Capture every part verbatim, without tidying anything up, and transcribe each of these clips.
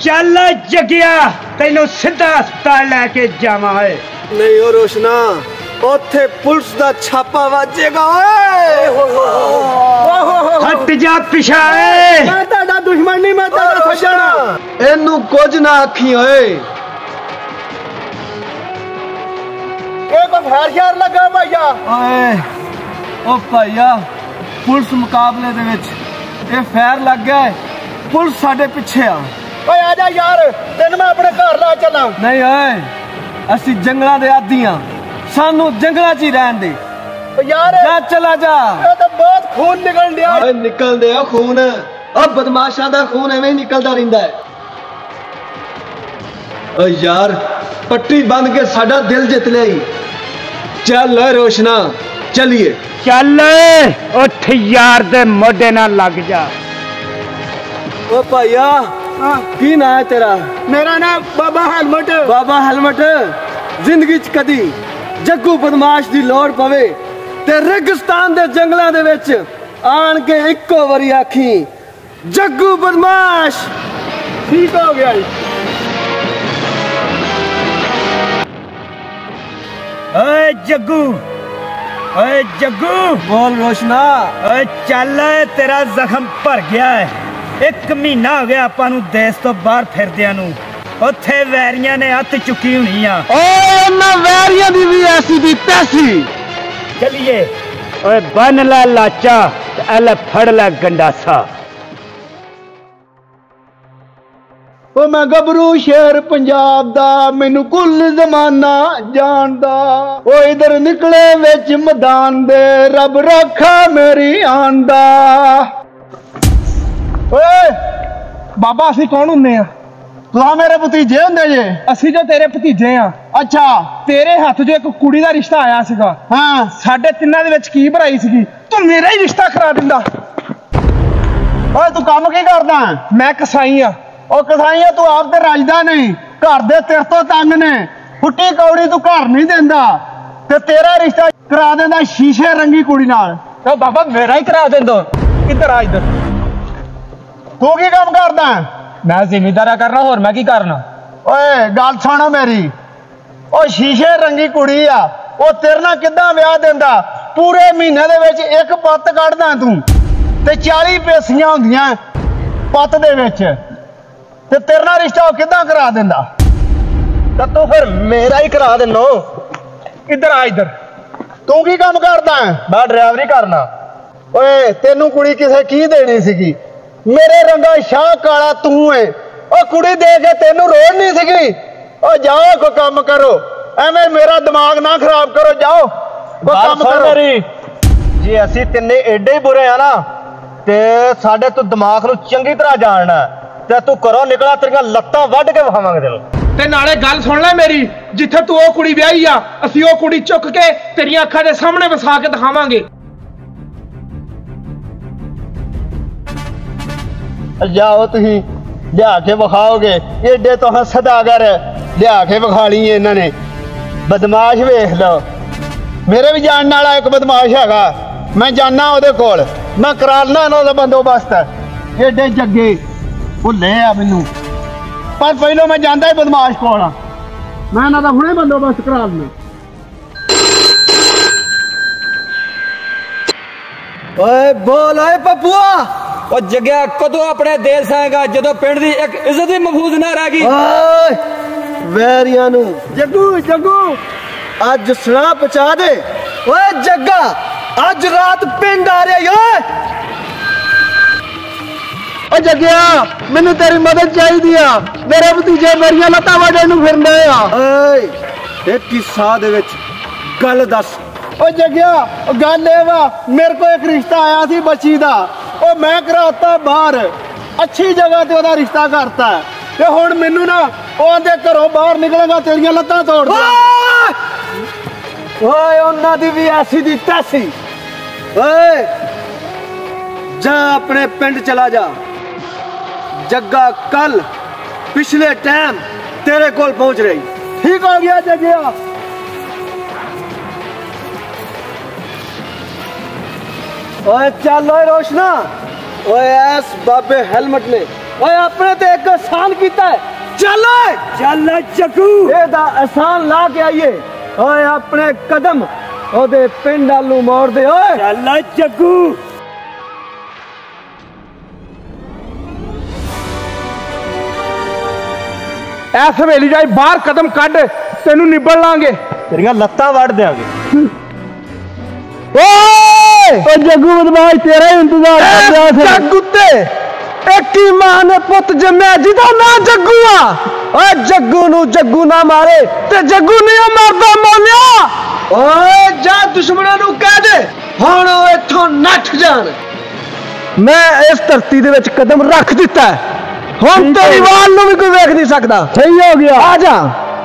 चल जगिया तेनों सीधा अस्पताल लैके जावा है। नहीं हो रोशना, ओथे पुलिस दा छापा वाजेगा। हट जा पिछा। मैं तेरा दुश्मन नहीं, मैं तेरा सज्जन। एनू कुछ ना आखी ओए। ये को फैर शहर लगा भैया। ओए ओ भैया, पुलिस मुकाबले दे विच ये फैर लग गया है, पुलिस साडे पिछे आ। ओए आ जा यार, तेन मैं अपने घर ला चला। नहीं ओए, असी जंगलां दे आदी हां, सानू जंगलां च ही रहन दे यार। जा चला जा, ये तो बहुत खून निकल दिया। ओए निकल दे खून, अब बदमाशां दा खून एवें ही निकलदा रहिंदा है। ओ यार, पट्टी बंद के साडा दिल जित लिया। चल रोशना चलिए। चल उठ यार दे मोढे ना लग जा। ओ भैया की ना है तेरा? मेरा नाम बाबा हेलमेट। बाबा हेलमेट, जिंदगी च कदी जग्गू बदमाश दी लोड़ पवे ते रेगिस्तान दे जंगलां दे विच आन के इक्को वारी आखी जग्गू बदमाश। ठीक हो गया। ओए जग्गू, ओए जग्गू। बोल रोशना। ओए चल, तेरा जख्म भर गया है। एक महीना हो गया आपां नूं देश तो बाहर फिरदियां नूं। उत्थे वैरियां ने हत्थ चुकी होनी आ। ओए उन्हां वैरियां दी भी ऐसी दी तैसी। चलिए। ओए बन ला लाचा ते एले फड़ ला गंडासा। ओ मैं गबरू शेर पंजाब दा, मैनू कुल जमाना जानदा। ओ इधर निकले विच मैदान दे, रब रखा मेरी आन दा। ओए बाबा, असी कौन हुंदे आ? तुहां मेरे भतीजे हुंदे जे? असी जो तेरे भतीजे आ। अच्छा, तेरे हत्थ जो एक कुड़ी दा रिश्ता आया सीगा। हां, साडे तिन्नां दे विच की भराई सीगी, तू मेरा ही रिश्ता करा दिंदा। ओए तू काम की करदा? मैं कसाई आ। ओ कसाईया, तू आप ते राजदा नहीं, घर दे तेरे तो तंग ने, फुट्टी कौड़ी तू घर नहीं देंदा ते तेरा रिश्ता करा देंदा शीशे रंगी कुड़ी नाल। तो बाबा मेरा ही करा देंदो। इधर आ, इधर। तू की काम करदा? मैं जिमीदारा करना, होर मैं की करना? ओए गल सुनो मेरी, ओ शीशे रंगी कुड़ी आ, ओ तेरे नाल किद्दां विआह देंदा? पूरे महीने दे विच एक पत्त कढदा तू ते चाली पेसियां हुंदियां पत्त दे विच, ते तेरे नाल रिश्ता किद्दां करा देंदा? तो तू फिर मेरा ही करा देनो। इधर आ, इधर। तू की काम करदा? मैं ड्राइवरी करना। ओए तेनू कुड़ी किसे की देनी सीगी? मेरे रंगा शाह काला तू है, ओ कुड़ी दे के तेनू रोड नहीं सीगी। ओ जाओ कोई काम करो, एवें मेरा दिमाग ना खराब करो, जाओ कोई काम करो। जी असी तिन्ने एडे ही बुरे हैं ना, ते साडे तू दिमाग नू चंगी तरह जानना ते तू करो निकला, तेरियां लत्तां वड्ढ के विखावांगे तेनू। ते नाले गल सुन ले मेरी, जिथे तू ओ कुड़ी ब्याही आ, असी ओ कुड़ी चुक के तेरियां अखां दे सामने वसा के दिखावांगे। जाओ तुही लिया के विखाओगे, एडे तो सदागर लिया के विखा ली इन्होंने। बदमाश वेख लो, मेरे भी जानने वाला एक बदमाश हैगा, मैं जाना ओदे कोल, मैं करा लना इन्हों बंदोबस्त। एडे जगे भुले आ मैनू, पर पहलों मैं जाना ही बदमाश कोल, मैं इन्हों का हुणे बंदोबस्त करा लना। ओए बोल ओए पप्पुआ, और जगह कदों अपने देश आएगा जदों पिंड दी एक इज्जत ही महफूज ना रहेगी। वैरियां नू जग्गू जग्गू अज सुना पहुंचा दे। ओए जग्गा, अज रात पिंड आ रही। ओए ओ जग्गिया, मैनू तेरी मदद चाहिदी आ, मेरे भतीजे मेरियां लत्तां वड्ढे नू फिरदे आ। ओए एक किस्सा दे विच गल दस। ओ जग्गिया, गल ए वा, मेरे को एक रिश्ता आया सी बच्ची दा, ओ मैं कराता बाहर, अच्छी जगह ते ओदा रिश्ता करता ते हुण मैनू ना ओदे घरों बाहर निकलेगा तेरियां लत्तां तोड़ दे। ओए उन्हां दी भी ऐसी दी तैसी। ओए जा अपने पिंड चला जा, जग्गा कल पिछले टाइम तेरे कोल पहुंच रही। ठीक हो गया जग्गिया। ओए चल ओए रोशना, ओए एस बाबे हेलमेट ने ओए अपने ते एक एहसान कीता है, चल चल जग्गू एदा एहसान ला के आइए। ओए अपने कदम ओदे पिंड आलू मोड़ दे। ओए चल जग्गू ऐस हवेली जाए बाहर कदम कड तेनू निबड़ लांगे। तेरियां लत्तां वड़ देंगे। ओए जग्गू बदमाश तेरा ही इंतजार कर रहा था। जग्गू ते एक ही मां ने पुत जम्या जिदा ना जग्गू आ। ओए जग्गू नू जग्गू ना मारे ते जग्गू नहीं मरदा मोलिया। ओए जा दुश्मनां नू कह दे हुण ओ इथों नठ जान। मैं इस धरती दे विच कदम रख दिता है, हुण तेरी वाल नू भी कोई वेख नहीं सकदा। सही हो गया, आ जा।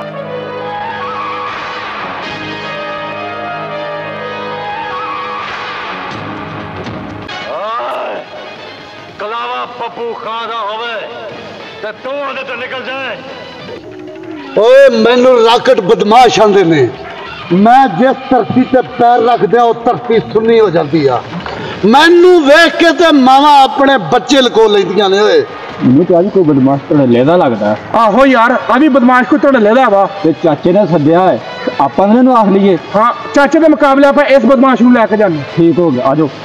कलावा पप्पू खां दा होवे ते तू ओदे तो निकल जाए। ओए मैनू राकट बदमाश आंदे ने। मैं जिस धरती ते पैर रख दिया वो धरती सुन्नी हो जाती आ। मैनू वेख के ते मावा अपने बच्चे लको लैंदियां ने। ओए ਮੈਨੂੰ ਤਾਂ ਅੱਜ ਕੋਈ ਬਦਮਾਸ਼ ਧੜੱਲੇ ਦਾ ਲੱਗਦਾ। आहो यार आ भी बदमाश कोई धड़ल्ले दा वा। ਤੇ ਚਾਚੇ ਨੇ ਸੱਦਿਆ ਹੈ, ਆਪਾਂ ਨੇ ਇਹਨੂੰ ਆਖ ਲਈਏ। हाँ चाचे के मुकाबले आप इस बदमाश नू लैके जाने। ठीक हो गया, आजो।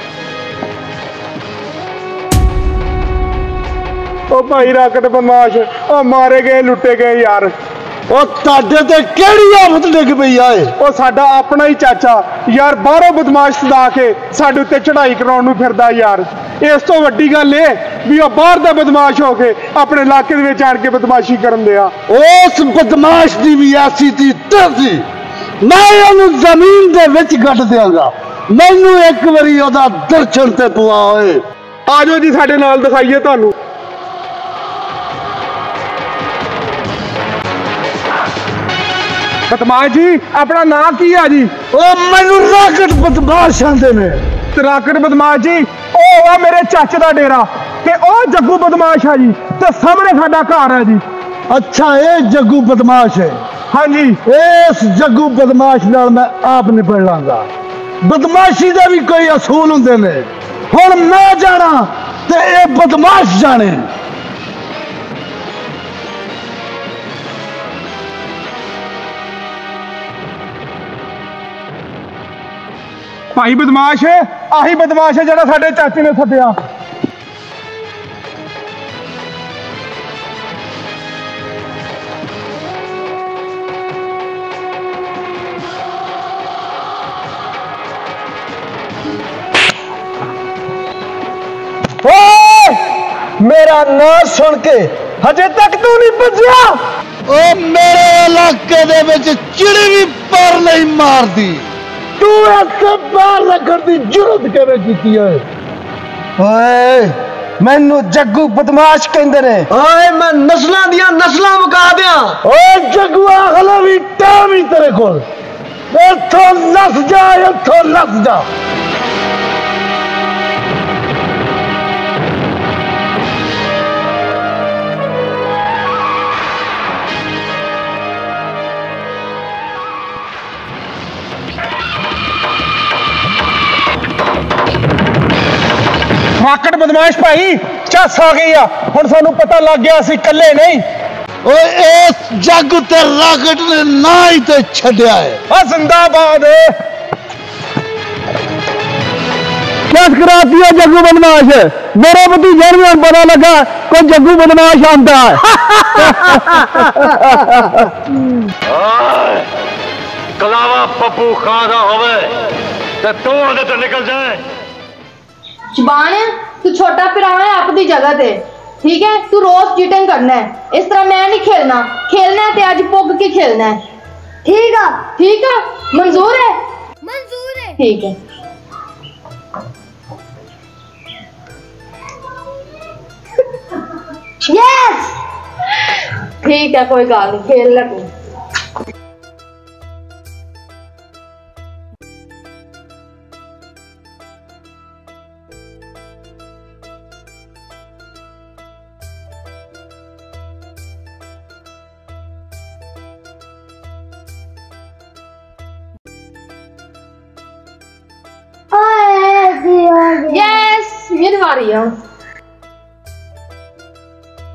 ओ भाई राकट बदमाश ओ मारे गए लुटे गए यार। ओ ताडे ते केड़ी आफत डिग पई आए। ओ साडा अपना ही चाचा यार बाहरों बदमाश सदा के साडे उत्ते चढ़ाई कराउण नू फिरदा यार। इस तो वड्डी गल ए भी ओ बाहर दा बदमाश हो के अपने इलाके दे विच आण के बदमाशी करन दिया। उस बदमाश दी भी ऐसी थी तरसी, मैं ओनू जमीन दे विच गड्ढ देंगा। मैनू एक बारी ओदा दर्शन ते पुआ। ओए आजो जी साडे नाल दिखाइए तुहानू। बदमाश जी अपना नाम की है जी? ओ मैनू राकट बदमाश आंदे ने। ते राकट बदमाश जी ओ आ मेरे चाचे दा डेरा ते ओ जग्गू बदमाश है जी ते सामने साडा घर है जी। अच्छा ये जग्गू बदमाश है। हाँ जी इस जग्गू बदमाश नाल मैं आप निपट लांगा। बदमाशी दे भी कोई असूल हुंदे ने। हुण मैं जाना ते ये बदमाश जाने। भाई बदमाश है आही बदमाश है जरा साडे चाचे ने सद्दिया। मेरा नाम सुन के हजे तक तू नहीं बचिया। ओ मेरे इलाके दे विच चिड़ी भी पर नहीं मारदी। तू ऐसे बाहर रखण दी जुरत किवें कीती है? ओए मैनू जग्गू बदमाश कहंदे ने। ओए मैं नस्लां दियां नस्लां मुका दियां। ओए जग्गूआ हले भी टाइम ही तेरे कोल। इत्थों लस जा, इत्थों लस जा। राकट बदमाश भाई चस आ गई आ। हुण सानू पता लग गया असीं कल्ले नहीं। ओए इस जग ते राकट ने ना ही ते छड्या है। आ जिंदाबाद। क्या कराती है जग्गू बदमाश? मेरे भतीजे ने पता लगा कोई जग्गू बदमाश आंदा है। कलावा पप्पू खां दा होवे ते तू ओदे तो निकल जाए। शबान तू छोटा भरा है अपनी जगह ते, ठीक है? तू रोज चीटिंग करना है, इस तरह मैं नहीं खेलना। खेलना है ते आज पुग के खेलना है। ठीक है ठीक है मंजूर है? मंजूर है। ठीक है यस ठीक है कोई गल नहीं, खेल ले तू। यस मेरी बारी है।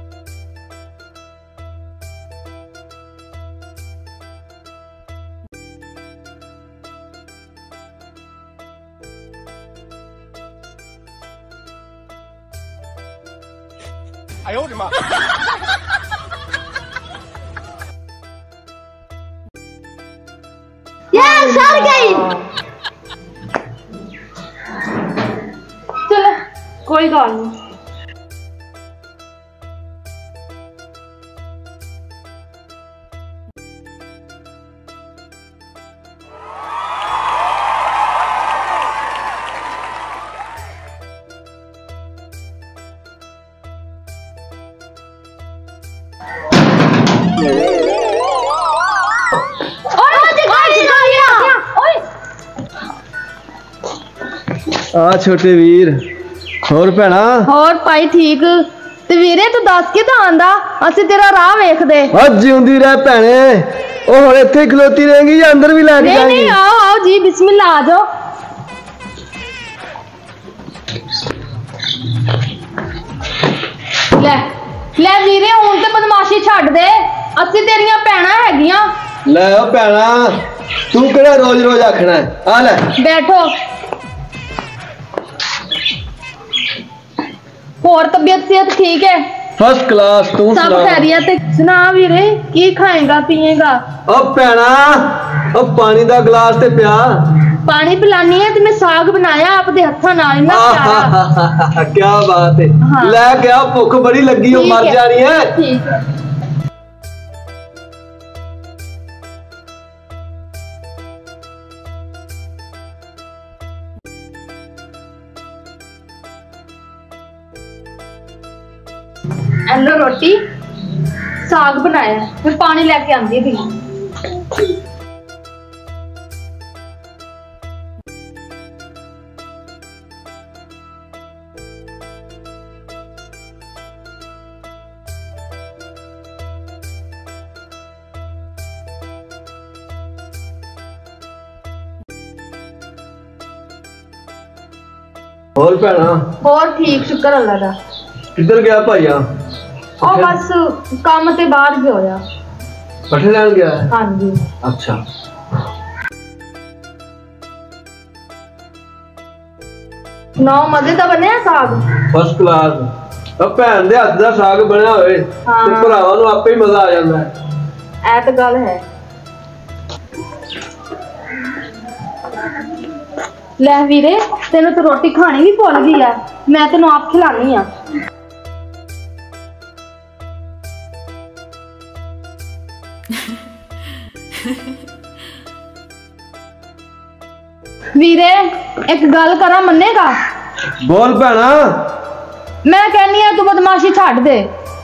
यार सर गई। चलो कोई गल नहीं। आ छोटे वीर होर भैणा होर भाई ठीक ते वीरे तू दस के तो आंदा असि तेरा राह वेखदे। आ जिउंदी रह भैणे ओ हुण इत्थे खलोती रहेंगी या अंदर भी लैके नहीं जाएंगी? नहीं आओ आओ जी बिस्मिल्लाह आ जाओ। ले ले वीरे हुण ते बदमाशी छड्ड दे असि तेरियां भैणां हैगियां। ले ओ भैणा तू केड़ा रोज रोज आखना है? आ ले बैठो। और तबीयत सेहत ठीक है? First class. तू सब सुना खैरियत है? सुना वीरे की खाएगा पिएगा? ओ भैणा ओ पानी दा गिलास ते पिया। पानी पिलानी है ते मैं साग बनाया आपदे हत्थां नाल ना प्यारा। क्या बात है। हाँ। ले क्या भुख बड़ी लगी हो मर जानी है। ठीक है। एलो रोटी साग बनाया फिर पानी लेके आंदी थी। और भैणा और ठीक शुक्र अल्लाह दा। किधर गया भाईया? और बस काम ते बाहर गया होया। पट्ठे लैन गया है? हाँ जी। अच्छा नौ मजे दा बनया साग? First class. अब भैन दे हत्थ दा साग बनया होए हाँ। ते भरावां नूं आपे ही मजा आ जांदा है। ऐ तो गल है। ले वीरे तेनू तो रोटी खानी भी भुल गई है मैं तेनू आप खिलानी आ। वीरे एक गल करा मन्नेगा? बोल भैणा। मैं कहनी है तू बदमाशी छड्ड दे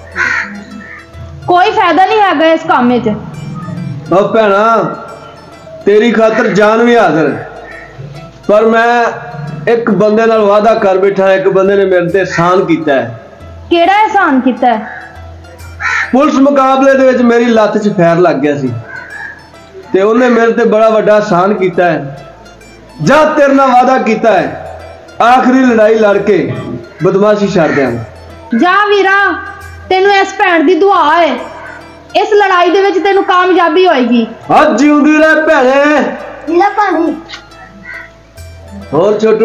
कोई फायदा नहीं है इस काम च। ओ भैणा तेरी खातर जान भी हाजिर है पर मैं एक बंदे नाल वादा कर बैठा। एक बंदे ने मेरे ते एहसान कीता है। केड़ा एहसान कीता है? पुलिस मुकाबले दे विच मेरी लत्त च फैर लग गया सी ते उन्हें मेरे ते बड़ा वड्डा एहसान कीता है। जा तेरे नाल वादा कीता है आखिरी लड़ाई लड़के बदमाशी छड्ड देंगा। जा वीरा तेनू इस भैन दी दुआ है इस लड़ाई दे विच तेनू कामयाबी होएगी। आज जिउंदी रह भैणे। ले पानी। और छोटू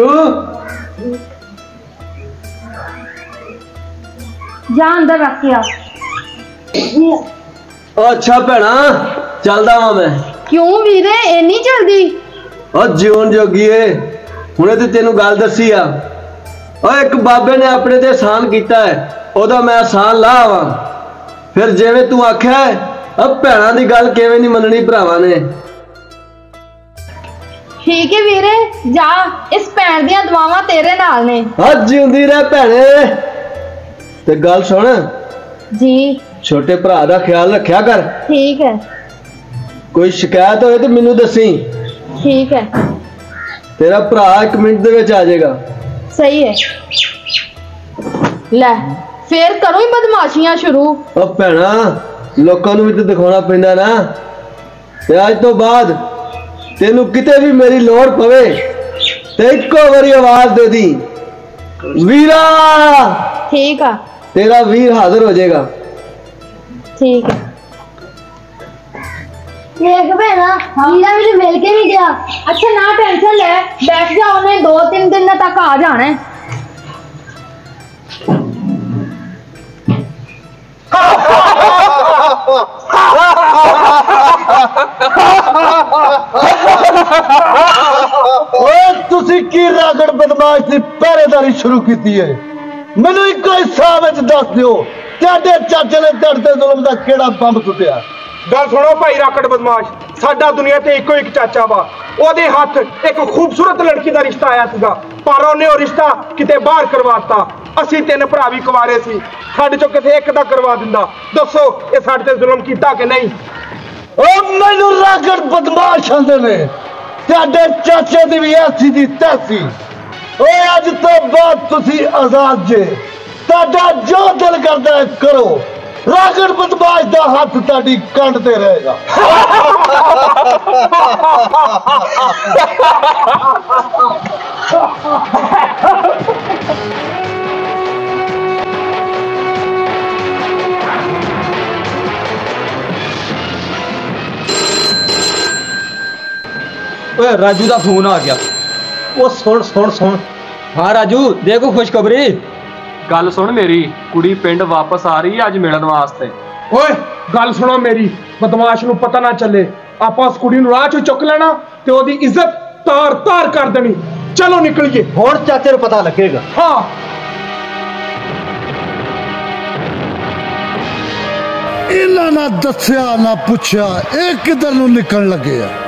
जा अंदर रख के आ। अच्छा भैणा चलदा वां मैं। क्यों वीरे इन्नी जल्दी? और जीवन जोगी है हुणे ते तेनू गल दसी आ। और एक बाबे ने अपने ते एहसान कीता है ओदा मैं एहसान ला आवां फिर जिवें तू आख्या है। अब भैणां दी गल किवें नहीं मननी भरावां ने। ठीक है वीरे जा इस भैन दियां दुआवां तेरे नाल ने। आज जिउंदी रह भैणे। ते गल सुन जी छोटे भरा दा ख्याल रखिया कर। ठीक है। कोई शिकायत होए तो मैनू दसी। ठीक है। तेरा भरा एक मिनट दे विच आ जाएगा। सही है। ले फिर करो ही बदमाशियां शुरू। ओ भैणा लोकां नूं भी ते दिखाउणा पैंदा ना ते अज तो बाद तेनू किते भी मेरी लोड़ पवे ते इक्को वारी आवाज दे दी वीरा। ठीक है। तेरा वीर हाजिर हो जाएगा। ठीक है। देख भैना वीरा मुझे मिल के नहीं गया। अच्छा ना टेंशन ले बैठ जा उन्हें दो तीन दिन तक आ जाना है। ਤੁਸੀਂ ਕੀ ਰਾਗੜ ਬਦਮਾਸ਼ ਦੀ ਪਹਿਰੇਦਾਰੀ ਸ਼ੁਰੂ ਕੀਤੀ ਹੈ? ਮੈਨੂੰ ਇੱਕੋ ਹਿੱਸਾ ਵਿੱਚ ਦੱਸ ਦਿਓ, ਤੁਹਾਡੇ ਚਾਚੇ ਨੇ ਤੁਹਾਡੇ ਤੇ ਜ਼ੁਲਮ ਦਾ ਕਿਹੜਾ ਬੰਬ ਸੁੱਟਿਆ? ਗੱਲ ਸੁਣੋ ਭਾਈ ਰਾਕੜ ਬਦਮਾਸ਼, ਸਾਡਾ ਦੁਨੀਆ ਤੇ ਇੱਕੋ ਇੱਕ ਚਾਚਾ ਵਾ। ਉਹਦੇ ਹੱਥ ਇੱਕ ਖੂਬਸੂਰਤ ਲੜਕੀ ਦਾ ਰਿਸ਼ਤਾ ਆਇਆ ਸੀਗਾ, ਪਰ ਉਹਨੇ ਉਹ ਰਿਸ਼ਤਾ ਕਿਤੇ ਬਾਹਰ ਕਰਵਾਤਾ। ਅਸੀਂ ਤਿੰਨ ਭਰਾ ਵੀ ਕੁਵਾਰੇ ਸੀ, ਸਾਡੇ ਚੋਂ ਕਿਤੇ ਇੱਕ ਦਾ ਕਰਵਾ ਦਿੰਦਾ। ਦੱਸੋ ਇਹ ਸਾਡੇ ਤੇ ਜ਼ੁਲਮ ਕੀਤਾ ਕਿ ਨਹੀਂ? ਉਹ ਮੈਨੂੰ ਰਾਗੜ ਬਦਮਾਸ਼ ਆਂਦੇ ਨੇ, ਤੁਹਾਡੇ ਚਾਚੇ ਦੀ ਵੀ ਐਸੀ ਦੀ ਤੈਸੀ। ਓਏ ਅੱਜ ਤੋਂ ਬਾਅਦ ਤੁਸੀਂ ਆਜ਼ਾਦ ਜੇ, ਤੁਹਾਡਾ ਜੋ ਦਿਲ ਕਰਦਾ ਹੈ ਕਰੋ। ਰਾਗੜ ਬਦਮਾਸ਼ ਦਾ ਹੱਥ ਤੁਹਾਡੀ ਕੰਧ ਤੇ ਰਹੇਗਾ। ओए राजू का फोन आ गया। ਉਹ ਸੁਣ ਸੁਣ ਸੁਣ हाँ राजू देखो खुशखबरी। गल सुन मेरी कुड़ी पिंड वापस आ रही है अज मिलन वास्ते। ਓਏ ਗੱਲ ਸੁਣੋ ਮੇਰੀ, ਬਦਮਾਸ਼ ਨੂੰ ਪਤਾ ਨਾ ਚੱਲੇ। ਆਪਾਂ ਉਸ ਕੁੜੀ ਨੂੰ ਰਾਹ ਚੋਂ ਚੁੱਕ ਲੈਣਾ ਤੇ ਉਹਦੀ ਇੱਜ਼ਤ ਤਾਰ ਤਾਰ ਕਰ ਦੇਣੀ। ਚਲੋ ਨਿਕਲੀਏ। ਹੁਣ ਚਾਚੇ ਨੂੰ ਪਤਾ ਲੱਗੇਗਾ। ਹਾਂ ਇਹਨਾਂ ਨਾ ਦੱਸਿਆ ਨਾ ਪੁੱਛਿਆ ਇਹ ਕਿੱਧਰ ਨੂੰ ਨਿਕਲਣ ਲੱਗੇ ਆ।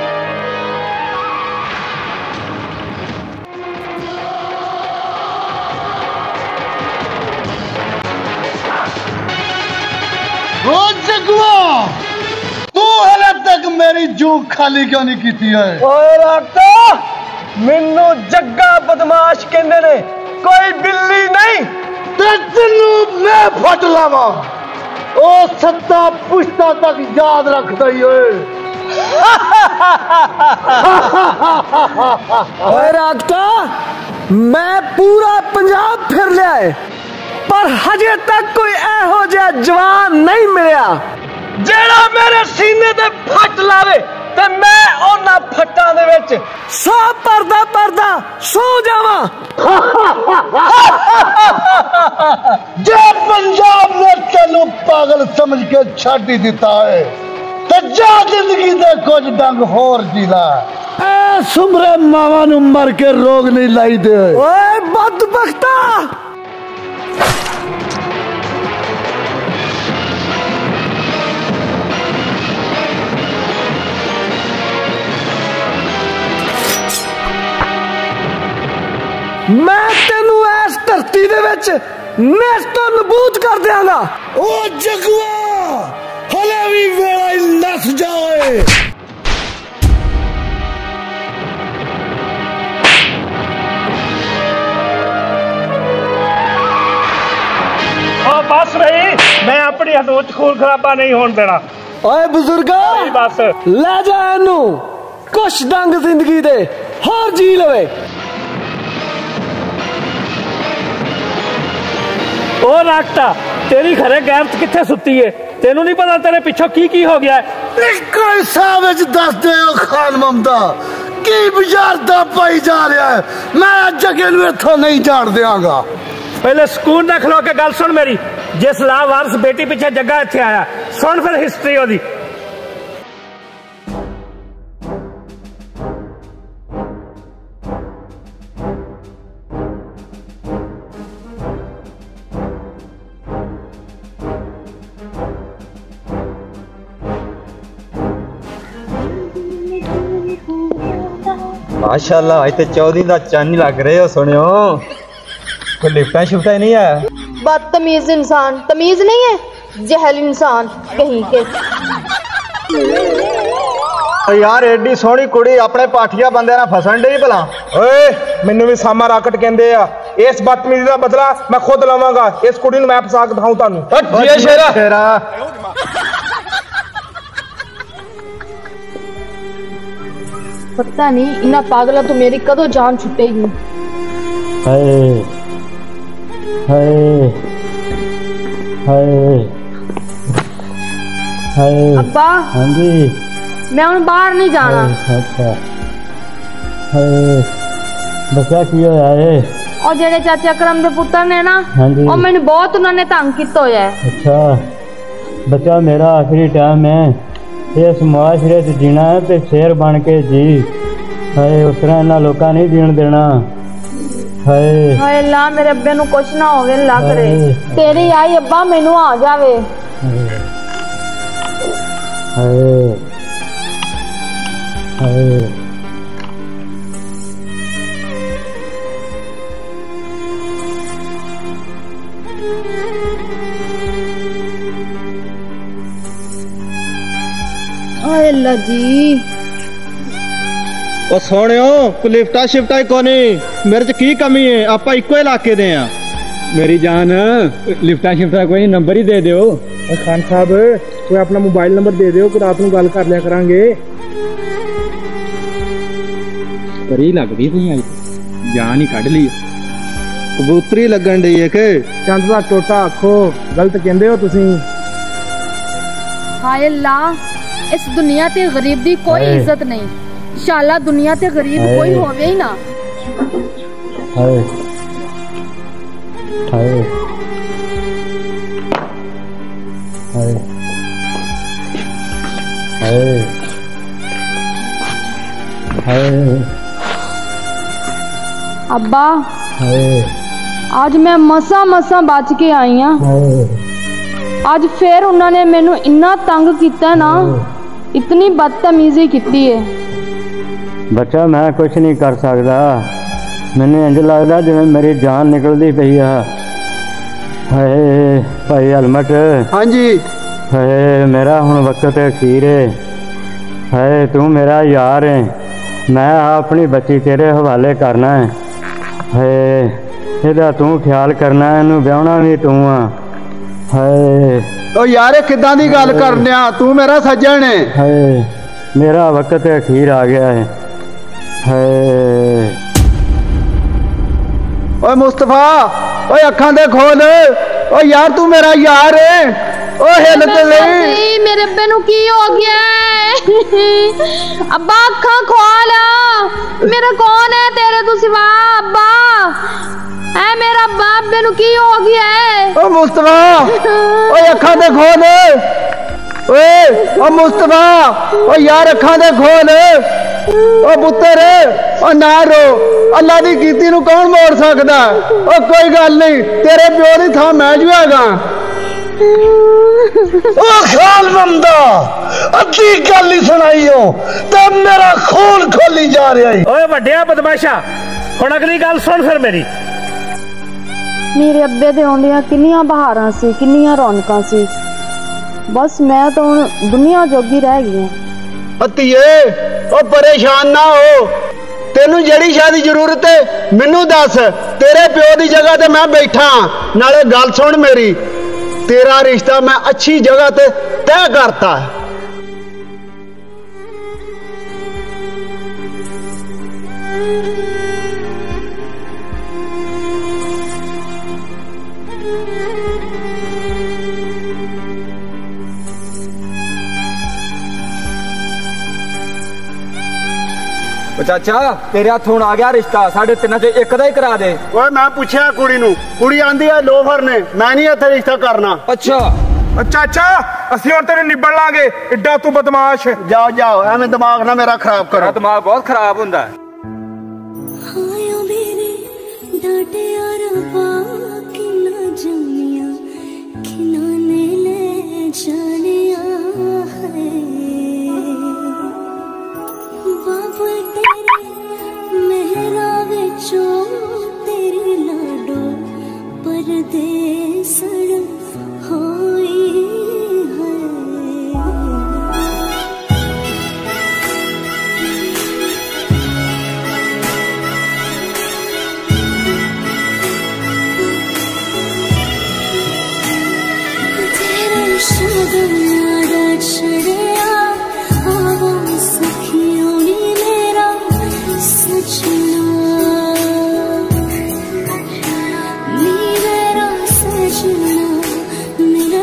ਉਹ ਜਗਵਾ, ਤੂੰ ਹਲੇ ਤੱਕ ਮੇਰੀ ਜੂਹ ਖਾਲੀ ਕਿਉਂ ਨਹੀਂ ਕੀਤੀ ਹੈ? ਓਏ ਰਾਕਾ, ਮੈਨੂੰ ਜੱਗਾ ਬਦਮਾਸ਼ ਕਹਿੰਦੇ ਨੇ, ਕੋਈ ਬਿੱਲੀ ਨਹੀਂ। ਤੇ ਤੈਨੂੰ ਮੈਂ ਫੜ ਲਾਵਾਂ, ਉਹ ਸੱਤਾ ਪੁਸ਼ਤਾ ਤੱਕ ਯਾਦ ਰੱਖਦਾ ਹੀ ਓਏ। ਓਏ ਰਾਕਾ, ਮੈਂ ਪੂਰਾ ਪੰਜਾਬ ਫਿਰ ਲਿਆ ਹੈ, पर हजे तक कोई एहो जिहा जवान नहीं मिलिया जेड़ा मेरे सीने ते फट लावे ते मैं ओना फट्टां दे विच सौ परदा परदा सो जावां। जे पंजाब ने तेनू पागल समझ के छड़ ही दिता है ते जा जिंदगी दे कुछ डंग होर जी ला। ए सुमरे मावा नू मर के रोग नहीं लाई दे। ओए बदबख्ता, मैं तेनू इस धरती दे विच नेस्तो नबूद कर दियांगा। ओ जगुआ, हले भी वेला ही नस जाए। हाँ बस भाई, मैं अपनी हदूद खून खराबा नहीं होने देना। ओए बुजुर्गा, बस ले जा इनू, कुछ डंग जिंदगी दे होर जी लवे। ओ राकटा, तेरी खरे गैरत किथे सुती है? तेनू नहीं पता तेरे पिछों की की हो गया है? इक्को हिसाब विच दस दे ओ खान ममदा, की बुझारदा पाई जा रहा है। मैं जगे नू इथों नहीं जाण देंगा। पहले सुकून ना खलो के गल सुन मेरी। जिस लावारस बेटी पीछे जग्गा इत्थे आया, सुन फिर हिस्ट्री ओदी। माशाल्लाह आज तो चौधरी का चंद ही लग रहे हो। सुनियो कोई लिफ्टा शिफ्टा नहीं है? बदतमीज इंसान, तमीज नहीं है, जहल इंसान कहीं के। यार एडी सोहनी कुड़ी अपने पाठिया बंदे ना फसन डई भला। ओए मैनू भी सामा राकट कहंदे आ। इस बदतमीजी दा बदला मैं खुद लवांगा। इस कुड़ी नूं मैं फसा के दिखाऊं तानू। ये शेरा शेरा पता नहीं इन्ना पागला तो मेरी कदों जान छुटेगी। हाय हाय हाय हाय। अब्बा, हाँ जी, मैं हुण बाहर नहीं जाना। अच्छा हाय बच्चा की होया है? और जेड़े चाचा करम दे पुत्तर ने ना, हाँ जी, और मैंने बहुत उन्होंने तंग किया होया है। अच्छा बच्चा, मेरा आखिरी टाइम है इस मुआशरे च जीना है ते शेर बन के जी। हाय उस तरह इन्ना लोका नहीं जीण देना। हाय ਹਾਏ ਅੱਲਾ ਮੇਰੇ ਅੱਬੇ ਨੂੰ ਕੁਛ ਨਾ ਹੋਵੇ ਅੱਲਾ ਕਰੇ। ਤੇਰੀ ਆਈ ਅੱਬਾ ਮੈਨੂੰ ਆ ਜਾਵੇ। हाय हाय ਹਾਏ ਅੱਲਾ ਜੀ। ਉਹ ਸੋਹਣਿਓ ਕੋਈ ਲਿਫਟਾ ਸ਼ਿਫਟਾ ਕੋ ਨਹੀਂ, ਮੇਰੇ ਚ ਕੀ ਕਮੀ ਹੈ? ਆਪਾਂ ਇੱਕੋ ਇਲਾਕੇ ਦੇ ਆ। मेरी जान लिफ्टा शिफ्टा कोई नंबर ही दे दो। खान साहब कोई अपना मोबाइल नंबर दे दो कि रात को गल कर लिया करांगे। परी लगदी नहीं आई, जान ही कढ़ ली। कबूतरी लगन डी है कि चंद दा टोटा आखो, गलत कहंदे हो तुसी। ਹਾਏ ਅੱਲਾ ਇਸ ਦੁਨੀਆ ਤੇ ਗਰੀਬ ਦੀ ਕੋਈ ਇੱਜ਼ਤ ਨਹੀਂ। इंशाअल्लाह दुनिया ते गरीब कोई होवे ही ना। हाय हाय हाय हाय हाय अब्बा हाय आज मैं मसा मसा बच के आई हाँ। आज फिर उन्होंने मैनू इन्ना तंग किया ना, इतनी बदतमीजी की है। बच्चा मैं कुछ नहीं कर सकता, मैंने इंज लगता जिवें मेरी जान निकलती पई है। हाय भाई हेलमेट। हाँ जी। हाय मेरा हुण वक्त अखीर है। हाय तू मेरा यार है, मैं अपनी बच्ची तेरे हवाले करना है। हाय ਇਹਦਾ तू ख्याल करना है, इनू ब्याहना भी तू आ। हाय ओ यार किदां दी गल करने आ, तू मेरा सज्जन है। हाय मेरा वक्त अखीर आ गया है। हाय ओए मुस्तफा, ओए अखां दे खोल। ओ यार तू मेरा यार है। ओ हिल ते नहीं, मेरे अब्बे नू की हो गया है? अब्बा अखां खोल, मेरा कौन है तेरे तू सिवा? अब्बा ऐ मेरा अब्बा, अब्बे नू की हो गया है? ओ मुस्तफा, ओए अखां दे खोल। ओए ओ मुस्तफा, ओ यार अखां दे खोल। ओ पुत्तर ओ ना रो, अल्लाह दी कीती नू कौन मोड़ सकदा? ओ कोई गल नहीं, तेरे प्यो दी थां मैं जुआगा। ओ खाल बंदा अद्धी गल ही सुनाई हो ते मेरा खून खोली जा रहा है। ओए वड्डिया बदमाशा, हुण अगली गल सुन फिर मेरी। मेरे अब्बे दे आउंदियां किन्नियां बहारां सी, किन्नियां रौनकां सी, बस मैं तो हुण दुनिया जोगी रह गई हूं। धीए ओ परेशान ना हो, तेनू जड़ी शाह दी जरूरत है मैनू दस, तेरे प्यो दी जगह ते मैं बैठा। नाले गल सुन मेरी, तेरा रिश्ता मैं अच्छी जगह ते तय करता है। चाचा तेरे हाथ हुण आ गया रिश्ता, साढ़े तिना चो एक दा ही करा दे। ओए मैं पूछया कुड़ी नू, कुड़ी आंदी है लोफर ने, मैं नहीं इत्थे रिश्ता करना। अच्छा चाचा असि हुण तेरे निबड़ लांगे, एड्डा तू बदमाश। जाओ जाओ, एवें दिमाग ना मेरा खराब करो। दिमाग बहुत खराब हुंदा है। मेरा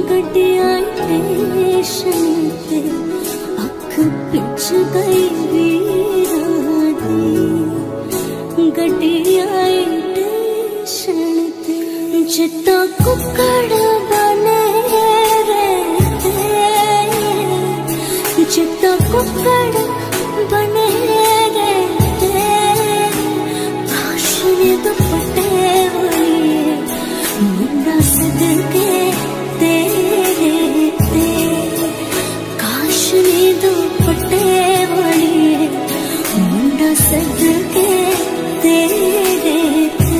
गड्डियां स्टेशन ते अख पिछ गई वीरां दी गड्डियां स्टेशन ते जित्ता कुकड़ बने रहते जित्ता कुकड़ बने रहते भाषण दुपट्टे वाली मुंडा सदके तेरे ते काशनी दुपट्टे वाली मुंडा सदके तेरे ते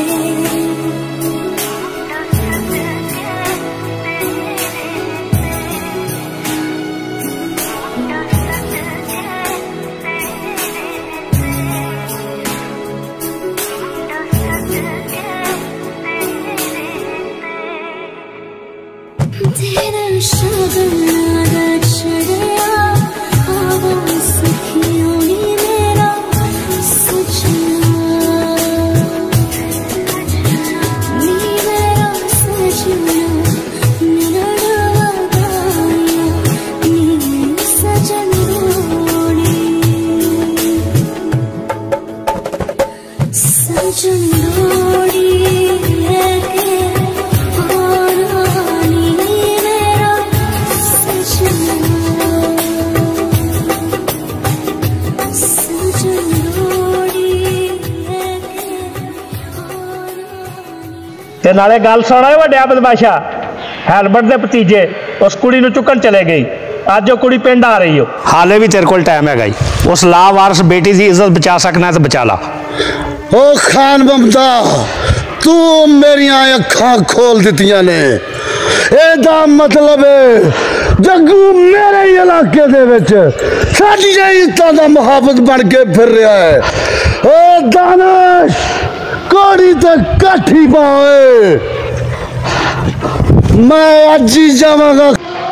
तेरा शगनादा चढ़िया हवा सखियों नी मेरा सजना नी मेरा सजना मेरा डवागाया नी सजन डोड़ी सजन डोड़ी लेके ते नाले गल सुना वड्डिया बदमाशा हैलबर्ट दे भतीजे उस कुड़ी नूं चुकन चले गई अज वो कुड़ी पिंड आ रही हो हाले भी तेरे कोल टाइम है उस लावारस बेटी की इज्जत बचा सकना तो बचा ला ओ खान ममता तू मेरिया अखा खोल दित्तियां ने एदा मतलब है जग्गू मेरे ही इलाके दे विच साडियां इज्जतां दा मुहाफिज बन के फिर रहा है ओ दानिश कोड़ी तो काठी पाए मैं अज ही जावांगा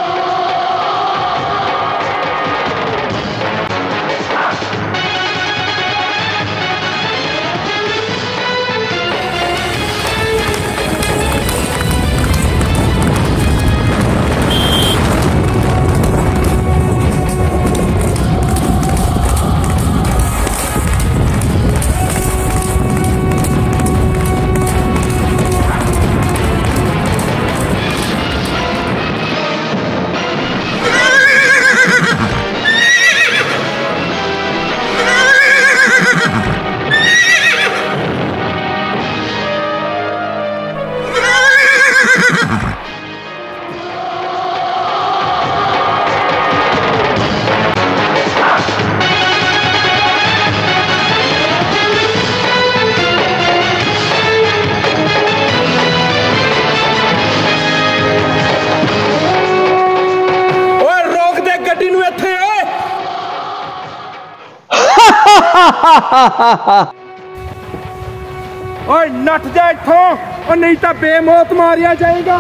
ओए नट जा इत्थों और नहीं तो बेमौत मारिया जाएगा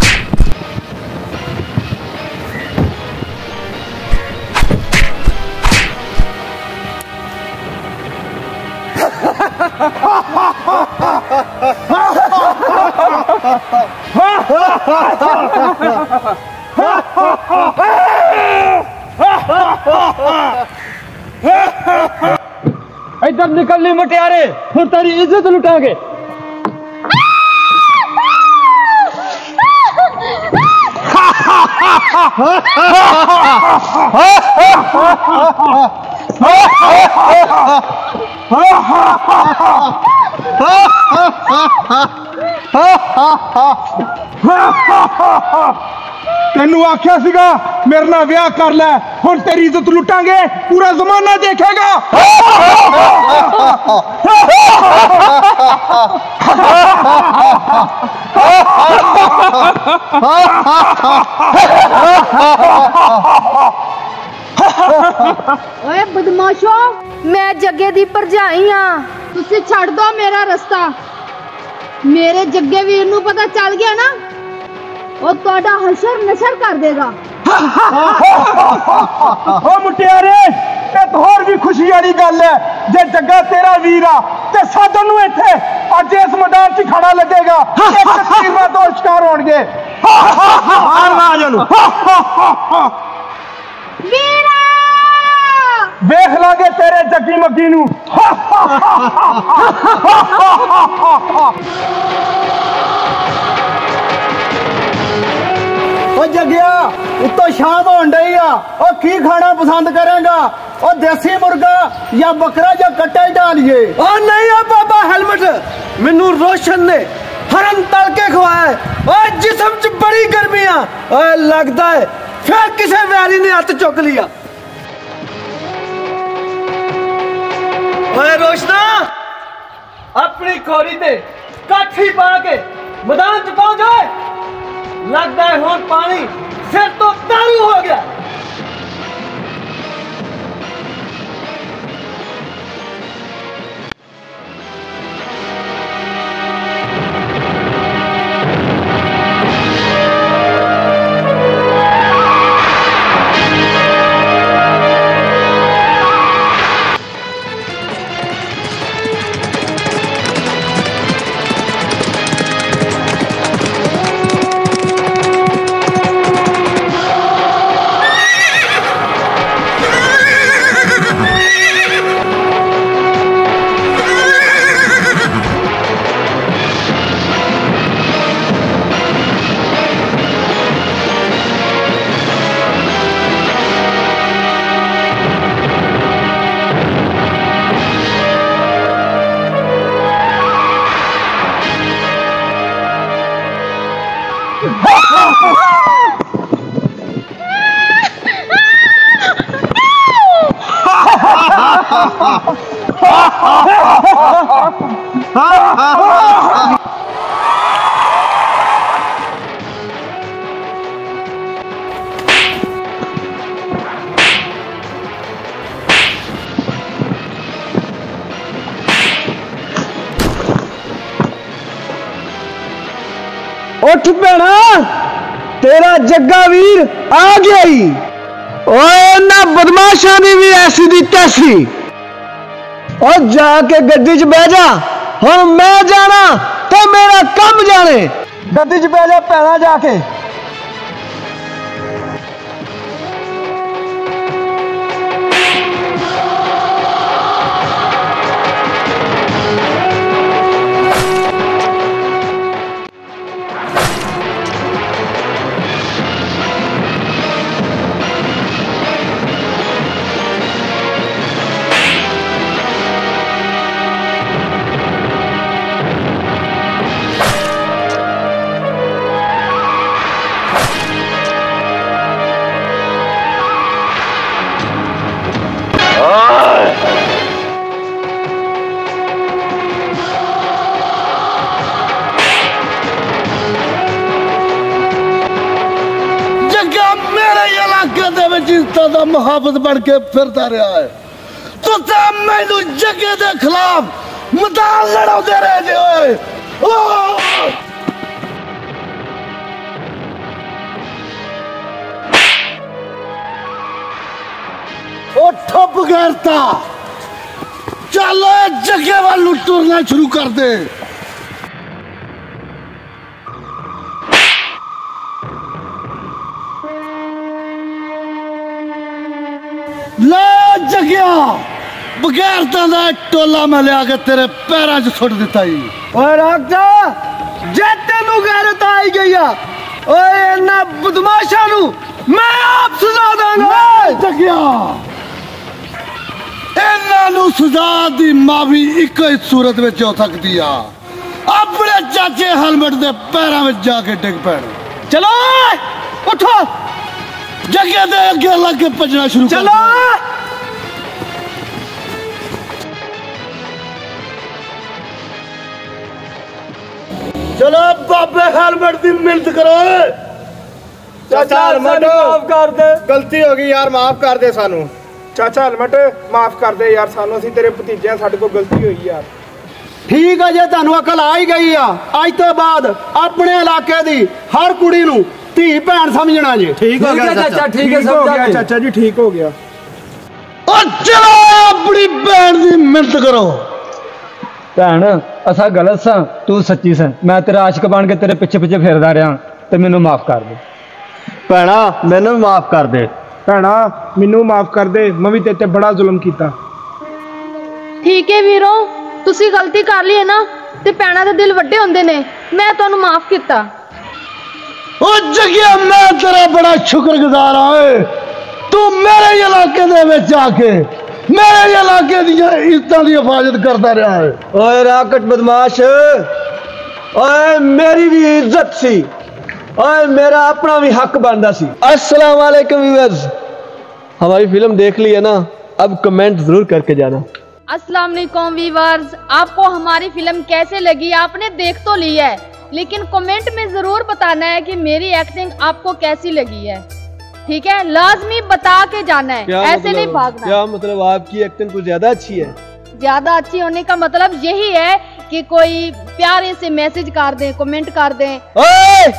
इधर निकलनी मटियारे फिर तेरी इज्जत लुटाएंगे तेनू आख्या सीगा मेरे नाल ब्याह कर लै हुण तेरी इज्जत लुटांगे पूरा जमाना देखेगा ओए बदमाशो मैं जग्गे दी भरजाई हां तुसी छड़ दो मेरा रास्ता मेरे जग्गे वीर नू पता चल गया ना वो तोड़ा हशर नशर कर देगा ओ मुटियारे एक होर भी खुशी वाली गल है जे जग्गा तेरा वीर आ ते साडू नू इत्थे अज इस मैदान च खड़ा लगेगा एक तीर नाल दो शिकार होणगे आवाज वेख लागे तेरे जग्गी मग्गी नू जगिया उत्तो शाम होन डई आ ओ की खाना पसंद करेगा ओ देसी मुर्गा या बकरा या कट्टा ही डालिए ओ नहीं है बाबा हेलमेट मैनू रोशन ने हरन तल के खवाया ओ जिस्म च बड़ी गर्मी आ ओ लगदा है फिर किसे वैरी ने हथ चुक लिया ओए रोशना अपनी खोरी ते काठी पा के मैदान च पहुंच जाए लगता है हुन पानी सिर तो तारू हो गया उठ भैना तेरा जग्गा वीर आ गया ही ओए ना बदमाशा दी भी ऐसी दी तैसी और जाके गड्डी च बह जा हुण मैं जाना तो मेरा कम जाने गड्डी च बह जा भैना जाके मुहाबत बन के फिरता रहा है तो मैनू जगे के खिलाफ मैदान लड़ाते रह जे ठप गैरता चल जगे वालू टुरना शुरू कर दे ला जगिया बगैर दा टोला मैं लिया के तेरे पैरों च सुट दिता ही और आखदा जे तेनू गैरत आई गई आ ओए इन्ना बदमाशा नू मैं आप सजा दांगा जगिया इन्ना नू सजा दी माफी एक ही सूरत विच हो सकदी आ अपने चाचे हेलमेट दे पैरों में जाके डिग पैण चलो उठो जगह दे अगे लग के भजना शुरू चलो चलो बाबे हेलमेट की मिन्नत करो चाचा हेलमेट माफ कर दे गलती हो गई यार माफ कर दे सानू चाचा हेलमेट माफ कर दे यार सानू असीं तेरे भतीजे साडे कोल गलती हुई यार ठीक है जे तुहानू अकल आ ही गई आ अज तो बाद अपने इलाके दी हर कुड़ी नू धी भैन समझना जी ठीक हो गया चाचा ठीक है हो गया चाचा जी ठीक हो गया और चलो अपनी भैन की मिन्नत करो भैन असा गलत सा तू सच्ची सा मैं तेरा आशिक बन के तेरे पिछे पिछे फिरदा रहा तो मैनू माफ कर दे। भैणा मैनू भी माफ कर दे। भैणा मैनू माफ कर दे, मैं भी तेरे ते बड़ा जुल्म किया। ठीक है वीरो, तुसी गलती कर ली है ना, ते भैणां दे दिल वड्डे हुंदे ने, मैं तुहानू माफ किया। ओ जगिया मैं तेरा बड़ा शुक्रगुजार हाँ, तू मेरे इलाके दे विच आके मेरे इलाके दी इज्जतां दी हिफाजत करता रहा है। ओए राकट बदमाश, ओए मेरी भी इज्जत सी, ओए मेरा अपना भी हक बनता सी। अस्सलाम वालेकुम व्यूअर्स, हमारी फिल्म देख ली है ना, अब कमेंट जरूर करके जाना। अस्सलाम वालेकुम व्यूअर्स, आपको हमारी फिल्म कैसे लगी? आपने देख तो ली है, लेकिन कमेंट में जरूर बताना है कि मेरी एक्टिंग आपको कैसी लगी है। ठीक है, लाजमी बता के जाना है, ऐसे मतलब, नहीं भागना। क्या मतलब आपकी एक्टिंग कुछ ज्यादा अच्छी है? ज्यादा अच्छी होने का मतलब यही है कि कोई प्यारे से मैसेज कर दें, कमेंट कर दें। ओए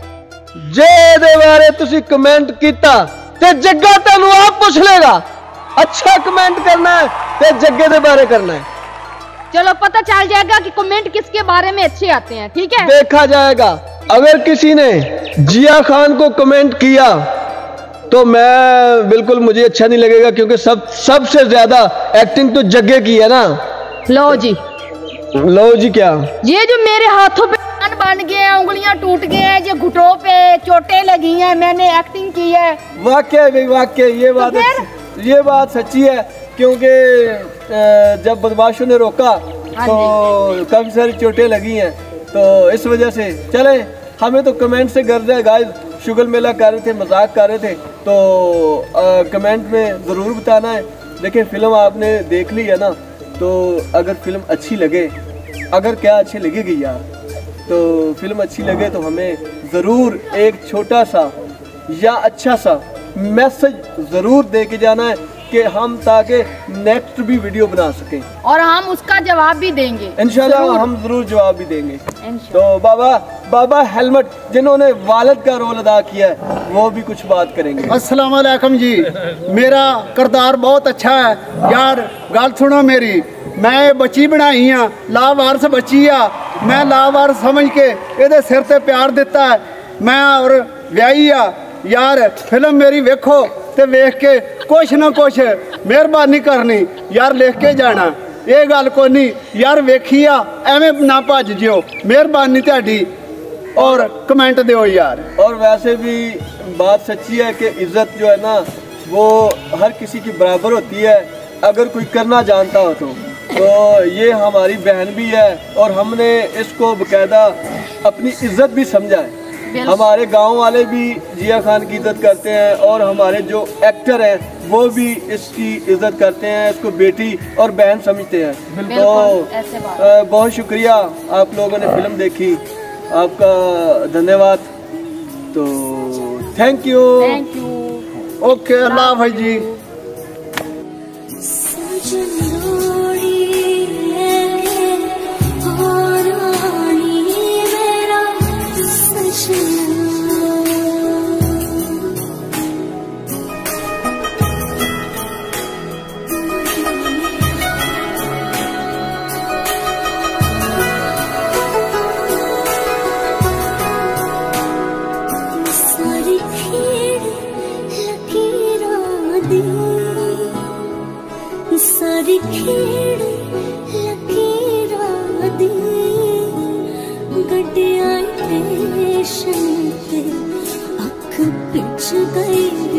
जे दे बारे तुसी कमेंट कीता ते जग्गा तैनू आप पूछ लेगा। अच्छा कमेंट करना है ते जग्गे दे बारे करना है। चलो पता चल जाएगा कि कमेंट किसके बारे में अच्छे आते हैं। ठीक है, देखा जाएगा। अगर किसी ने जिया खान को कमेंट किया तो मैं बिल्कुल, मुझे अच्छा नहीं लगेगा, क्योंकि सब सबसे ज्यादा एक्टिंग तो जग्गे की है ना। लो जी, लो जी क्या? ये जो मेरे हाथों पे कान बन गए हैं, उंगलियां टूट गए हैं, ये घुटनों पे चोटें लगी हैं, मैंने एक्टिंग की है। वाकई भाई वाकई ये बात तो ये बात सच्ची है, क्योंकि जब बदमाशों ने रोका तो काफी सारी चोटें लगी हैं, तो इस वजह से चले हमें तो कमेंट से गर्ज है गाइस। शुगल मेला कर रहे थे, मजाक कर रहे थे, तो आ, कमेंट में ज़रूर बताना है। लेकिन फिल्म आपने देख ली है ना, तो अगर फिल्म अच्छी लगे, अगर क्या अच्छी लगेगी यार, तो फिल्म अच्छी लगे तो हमें ज़रूर एक छोटा सा या अच्छा सा मैसेज ज़रूर दे के जाना है कि हम ताकि नेक्स्ट भी वीडियो बना सकें, और हम उसका जवाब भी देंगे इंशाल्लाह। हम जरूर जवाब भी देंगे। तो बाबा बाबा हेलमेट जिन्होंने वालिद का रोल अदा किया है, वो भी कुछ बात करेंगे। अस्सलाम वालेकुम जी, मेरा किरदार बहुत अच्छा है यार। गल सुनो मेरी, मैं बच्ची बनाई हाँ, लावारस बच्ची आ, मैं लावारस समझ के ये सिर ते प्यार दिता है, मैं और व्याही आ यार। फिल्म मेरी वेखो ते वेख के कुछ ना कुछ मेहरबानी करनी यार, लिख के जाना। ये गल को नहीं यार, वेखी आ एवें ना भज जियो, मेहरबानी तुहाडी, और कमेंट दियो यार। और वैसे भी बात सच्ची है कि इज्जत जो है ना, वो हर किसी की बराबर होती है, अगर कोई करना जानता हो तो। तो ये हमारी बहन भी है, और हमने इसको बकायदा अपनी इज्जत भी समझा है। हमारे गांव वाले भी जिया खान की इज्जत करते हैं, और हमारे जो एक्टर हैं वो भी इसकी इज्जत करते हैं, इसको बेटी और बहन समझते हैं। तो बहुत शुक्रिया आप लोगों ने फिल्म देखी, आपका धन्यवाद। तो thank you, thank you. Okay, अल्लाह हाफ़िज़ जी। सारी खेड़ लकीरां दी गड्डियां स्टेशन ते अख पिछ गई।